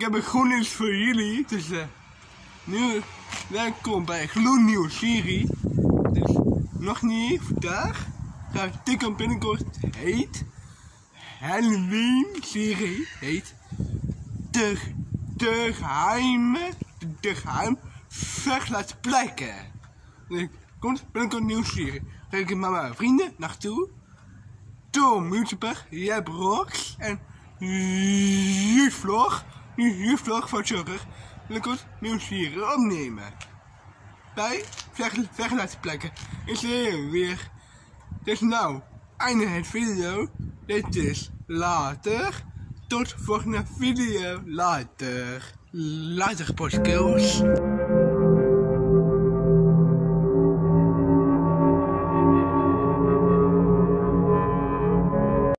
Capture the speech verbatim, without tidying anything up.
heb een goed nieuws voor jullie. Dus uh, nu welkom bij een gloednieuwe serie. Dus nog niet vandaag. Ga TikTok binnenkort heet Halloween serie heet de, de geheime de, de geheim weg laten blijken. Dus komt binnenkort een nieuwe serie. Ga ik met mijn vrienden naartoe. Tom, YouTuber, Jeb Rox en Jufvlog. Jufvlog van Zorg. Binnenkort nieuwe serie opnemen. Bij weg, weg laten plekken. Ik zie je weer. Dus nou, einde het video. Dit is later. Tot volgende video. Later. Later, podcast.